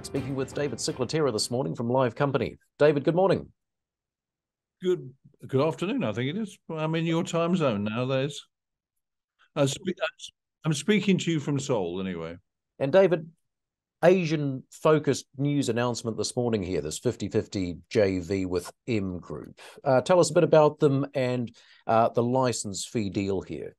Speaking with David Ciclitira this morning from Live Company. David, good morning. Good afternoon, I think it is. I'm in your time zone nowadays. I'm speaking to you from Seoul, anyway. And David, Asian-focused news announcement this morning here, this 50-50 JV with M Group. Tell us a bit about them and the license fee deal here.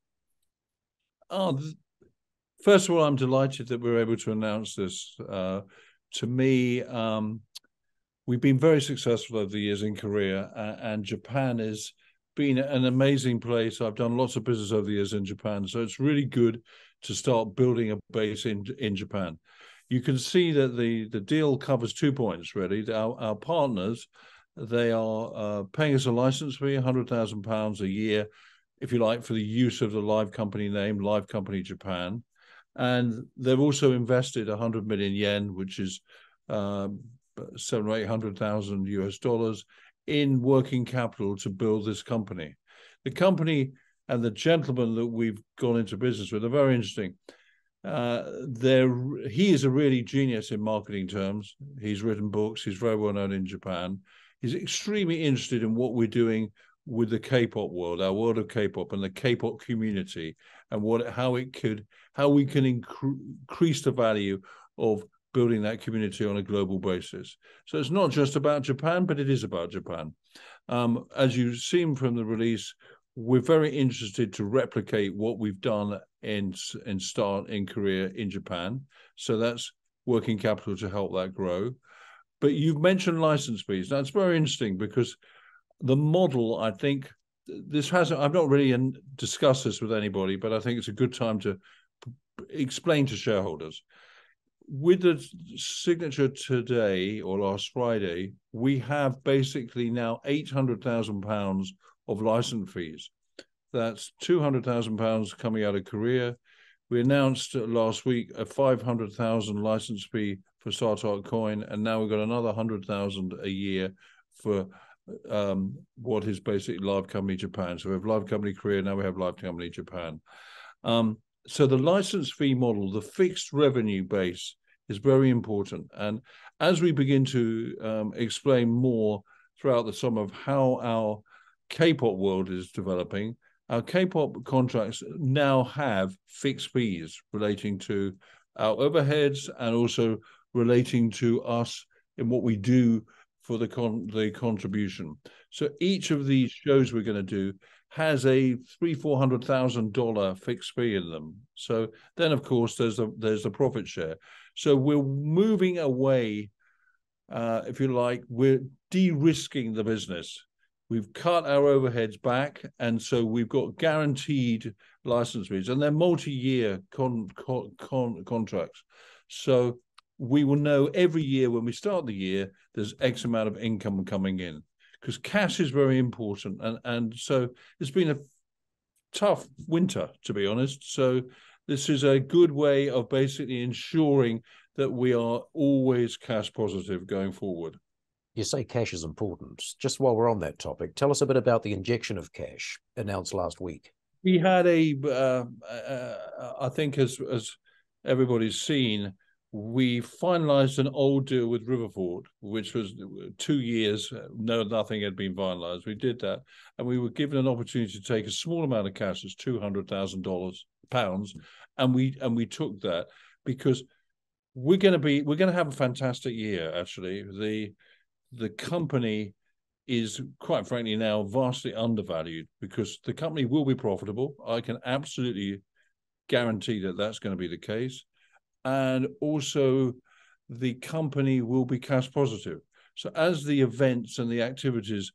First of all, I'm delighted that we're able to announce this. To me, we've been very successful over the years in Korea, and Japan has been an amazing place. I've done lots of business over the years in Japan, so it's really good to start building a base in Japan. You can see that the deal covers 2 points, really. Our partners, they are paying us a license fee, £100,000 a year, if you like, for the use of the Live Company name, Live Company Japan. And they've also invested 100 million yen, which is 700,000 or 800,000 US dollars in working capital to build this company. The company and the gentleman that we've gone into business with are very interesting. He is a really genius in marketing terms. He's written books. He's very well known in Japan. He's extremely interested in what we're doing with the K-pop world, our world of K-pop and the K-pop community, and how we can increase the value of building that community on a global basis. So it's not just about Japan, but it is about Japan. As you've seen from the release, we're very interested to replicate what we've done in Korea in Japan. So that's working capital to help that grow. But you've mentioned license fees. That's very interesting because the model, I think, I've not really discussed this with anybody, but I think it's a good time to explain to shareholders. With the signature today or last Friday, we have basically now £800,000 of license fees. That's £200,000 coming out of Korea. We announced last week a 500,000 license fee for Startup Coin, and now we've got another 100,000 a year for what is basically Live Company Japan. So we have Live Company Korea, now we have Live Company Japan. So the license fee model, the fixed revenue base, is very important. And as we begin to explain more throughout the summer of how our K-pop world is developing, our K-pop contracts now have fixed fees relating to our overheads and also relating to us in what we do for the contribution. So each of these shows we're going to do has a $300,000-$400,000 fixed fee in them. So then, of course, there's the profit share. So we're moving away, if you like, we're de-risking the business. We've cut our overheads back, and so we've got guaranteed license fees, and they're multi-year contracts. So we will know every year when we start the year, there's X amount of income coming in, because cash is very important. And so it's been a tough winter, to be honest. So this is a good way of basically ensuring that we are always cash positive going forward. You say cash is important. Just while we're on that topic, tell us a bit about the injection of cash announced last week. We had I think as everybody's seen, we finalized an old deal with Riverford, which was 2 years, nothing had been finalized. We did that, and we were given an opportunity to take a small amount of cash, it's £200,000, and we took that because we're going to have a fantastic year. Actually, the company is, quite frankly, now vastly undervalued because the company will be profitable. I can absolutely guarantee that that's going to be the case. And also the company will be cash positive. So as the events and the activities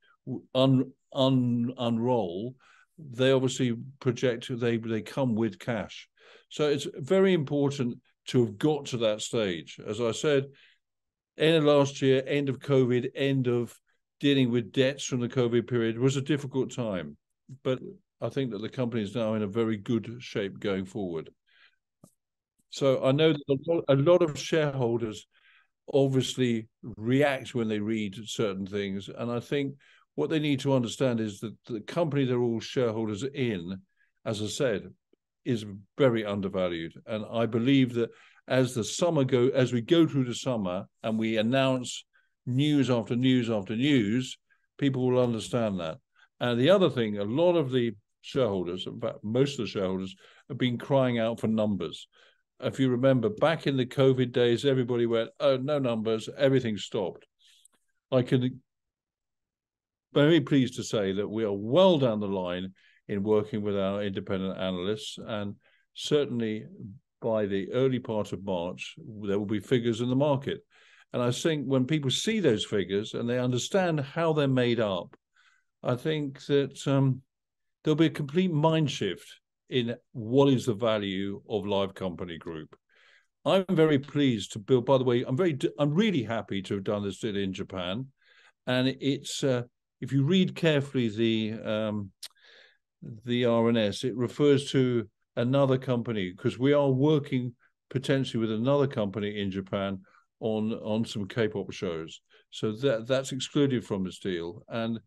unroll, they obviously project, they come with cash. So it's very important to have got to that stage. As I said, end of last year, end of COVID, end of dealing with debts from the COVID period was a difficult time. But I think that the company is now in a very good shape going forward. So I know that a lot of shareholders obviously react when they read certain things. And I think what they need to understand is that the company they're all shareholders in, as I said, is very undervalued. And I believe that as we go through the summer and we announce news after news after news, people will understand that. And the other thing, a lot of the shareholders, in fact, most of the shareholders, have been crying out for numbers. If you remember, back in the COVID days, everybody went, oh, no numbers, everything stopped. I can very pleased to say that we are well down the line in working with our independent analysts, and certainly by the early part of March, there will be figures in the market. And I think when people see those figures and they understand how they're made up, I think that there'll be a complete mind shift in what is the value of Live Company Group. I'm very pleased to build, by the way, I'm really happy to have done this deal in Japan. And it's, if you read carefully the RNS, it refers to another company, because we are working potentially with another company in Japan on some K-pop shows. So that's excluded from this deal. And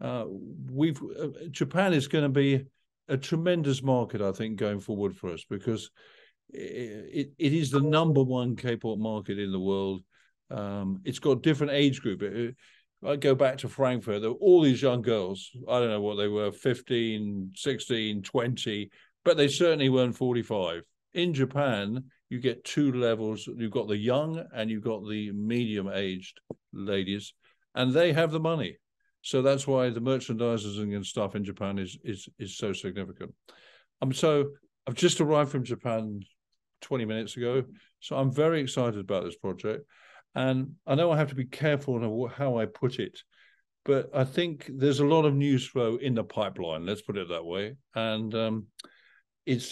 Japan is going to be a tremendous market, I think, going forward for us, because it is the #1 K-pop market in the world. It's got different age group. I go back to Frankfurt, there were all these young girls. I don't know what they were, 15, 16, 20, but they certainly weren't 45. In Japan, you get two levels. You've got the young and you've got the medium-aged ladies, and they have the money. So that's why the merchandising and stuff in Japan is so significant. So I've just arrived from Japan 20 minutes ago, so I'm very excited about this project. And I know I have to be careful on how I put it, but I think there's a lot of news flow in the pipeline, let's put it that way. And it's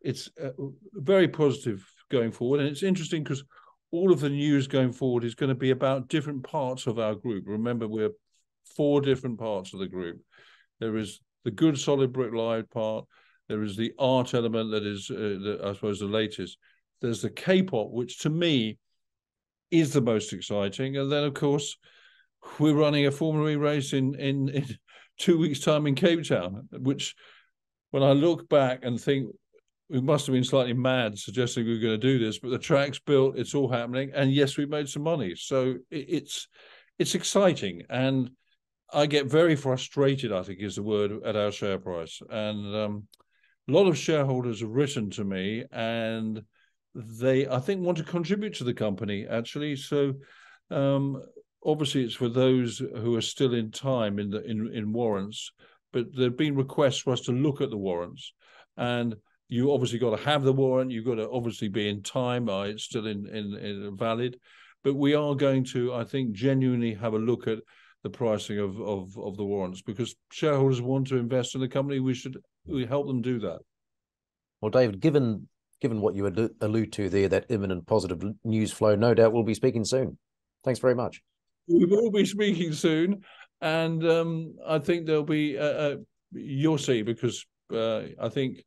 very positive going forward. And it's interesting because all of the news going forward is going to be about different parts of our group. Remember, we're 4 different parts of the group. There is the good, solid brick Live part. There is the art element that is, I suppose, the latest. There's the K-pop, which to me is the most exciting. And then, of course, we're running a Formula E race in 2 weeks' time in Cape Town, which, when I look back and think, we must have been slightly mad suggesting we were going to do this, but the track's built, it's all happening, and yes, we made some money. So it's exciting, and I get very frustrated, I think is the word, at our share price. And a lot of shareholders have written to me, and they, I think, want to contribute to the company, actually. So obviously it's for those who are still in time in warrants, but there have been requests for us to look at the warrants. And you obviously got to have the warrant. You've got to obviously be in time. It's still in valid. But we are going to, I think, genuinely have a look at the pricing of the warrants, because shareholders want to invest in the company. We help them do that. Well, David, given what you allude to there, that imminent positive news flow, no doubt we'll be speaking soon. Thanks very much. We will be speaking soon, and I think there'll be you'll see, because I think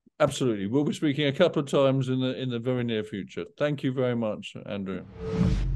absolutely we'll be speaking a couple of times in the very near future. Thank you very much, Andrew.